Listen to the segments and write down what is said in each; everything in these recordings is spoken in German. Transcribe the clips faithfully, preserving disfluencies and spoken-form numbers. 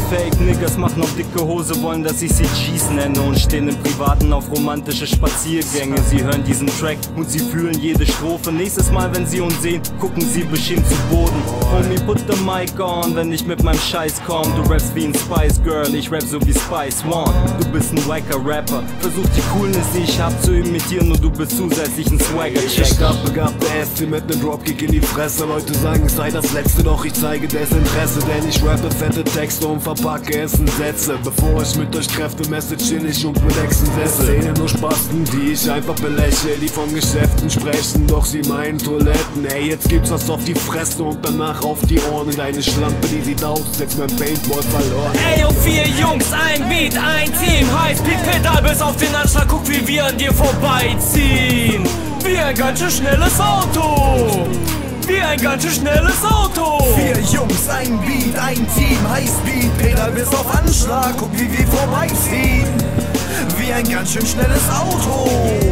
Fake Niggas machen auf dicke Hose, wollen, dass ich sie G's nenne und stehen im Privaten auf romantische Spaziergänge. Sie hören diesen Track und sie fühlen jede Strophe. Nächstes Mal, wenn sie uns sehen, gucken sie beschämt zu Boden. Homie, put the mic on, wenn ich mit meinem Scheiß komm. Du rappst wie ein Spice Girl, ich rap so wie Spice One. Du bist ein wacker Rapper, versuch die Coolness, die ich hab, zu imitieren, und du bist zusätzlich ein Swagger-Checker. Ich hab begabte Äste mit nem Dropkick in die Fresse. Leute sagen, es sei das Letzte, doch ich zeige Desinteresse, denn ich rappe fette Texte und verpacke es in Sätze. Bevor ich mit euch Kräfte messe, chill ich und mit Exen sesse. Szene nur Spasten, die ich einfach belächle, die von Geschäften sprechen, doch sie meinen Toiletten. Ey, jetzt gibt's was auf die Fresse und danach auf die Ohren. Deine Schlampe, die sieht aus, jetzt mein Paintball verloren. Ey, yo, vier Jungs, ein Beat, ein Team, heiß Pedal bis auf den Anschlag, guck wie wir an dir vorbeiziehen. Wie ein ganz schön schnelles Auto, wie ein ganz schön schnelles Auto. Vier Jungs, ein Beat, ein Team, Highspeed, Pedal bis auf Anschlag, guck wie wir vorbeiziehen. Wie ein ganz schön schnelles Auto,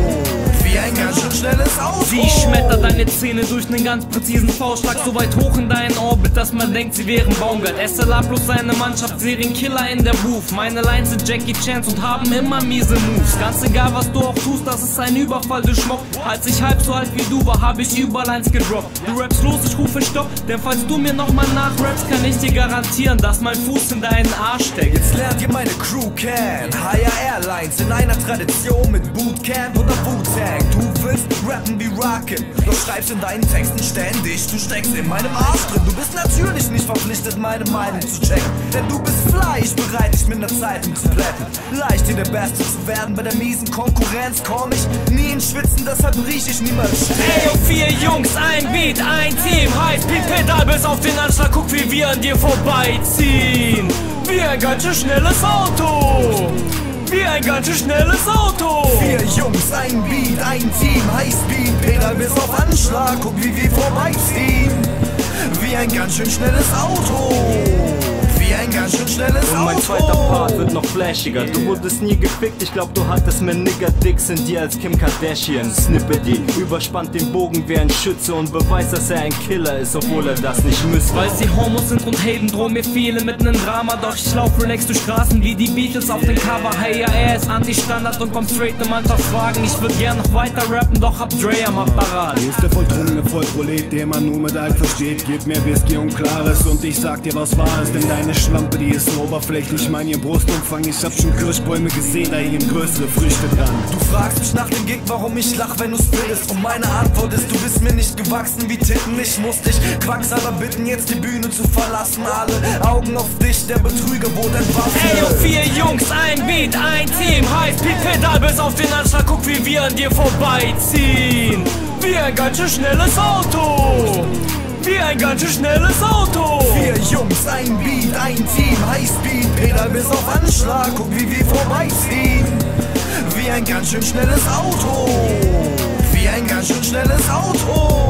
wie ein ganz schön schnelles Auto. Sie schmettert deine Zähne durch einen ganz präzisen Faustschlag so weit hoch in deinen Orbit, dass man denkt, sie wären Baumgart. S L A plus seine Mannschaft, Serienkiller in der Booth. Meine Lines sind Jackie Chans und haben immer miese Moves. Ganz egal, was du auch tust, das ist ein Überfall, du Schmuck. Als ich halb so alt wie du war, hab ich überall eins gedroppt. Du rappst los, ich rufe Stopp, denn falls du mir nochmal nachrappst, kann ich dir garantieren, dass mein Fuß in deinen Arsch steckt. Jetzt lernt ihr meine Crew kennen, Higher Airlines in einer Tradition mit Bootcamp oder Wu-Tang. Du willst rappen wie Rockin', doch schreibst in deinen Texten ständig, du steckst in meinem Arsch drin. Du bist natürlich nicht verpflichtet, meine Meinung zu checken, denn du bist Fleisch, bereit dich mit ner Zeitung zu plätten. Leicht hier der Beste zu werden, bei der miesen Konkurrenz komm ich nie ins Schwitzen, deshalb riech ich niemals stehen. Ey, yo, vier Jungs, ein Beat, ein Team, heiß Pedal bis auf den Anschlag, guck wie wir an dir vorbeiziehen. Wie ein ganz schön schnelles Auto, wie ein ganz schön schnelles Auto. Vier Jungs, ein Beat, ein Team, Highspeed, Pedal bis auf Anschlag, guck wie wir vorbeiziehen. Wie ein ganz schön schnelles Auto, wie ein ganz schön schnelles Auto. Und mein zweiter Part wird noch flashiger. Du wurdest nie gefickt, ich glaub du hattest mehr Nigger-Dicks in dir als Kim Kardashian. Snippety überspannt den Bogen wie ein Schütze und beweist, dass er ein Killer ist, obwohl er das nicht müsste. Weil sie Homos sind und Helden, drohen mir viele mit nem Drama. Doch ich lauf relaxed durch Straßen wie die Beatles auf den Cover. Hey, ja, er ist Anti-Standard und kommt straight im Alltagsfragen. Ich würd gern noch weiter rappen, doch hab Dre am Apparat. Hier ist der volltrunkene Vollprolet, der man nur mit Alt versteht. Gib mir Whisky und Klares und ich sag dir, was wahr ist. Denn deine Schlampe, die ist so oberflächlich, mein ihr Brustumfang. Ich hab schon Kirschbäume gesehen, da hingen größere Früchte dran. Du fragst mich nach dem Gig, warum ich lach, wenn du spittest. Und meine Antwort ist, du bist mir nicht gewachsen wie Titten. Ich muss dich Quacksalber bitten, jetzt die Bühne zu verlassen. Alle Augen auf dich, der Betrüger wurde entwaffnet. Ey, yo, vier Jungs, ein Beat, ein Team, heiß Pedal bis auf den Anschlag, guck wie wir an dir vorbeiziehen. Wie ein ganz schön schnelles Auto, wie ein ganz schön schnelles Auto. Vier Jungs, ein Beat, ein Team, Highspeed, Pedal bis auf Anschlag, guck wie wir vorbeiziehen. Wie ein ganz schön schnelles Auto, wie ein ganz schön schnelles Auto.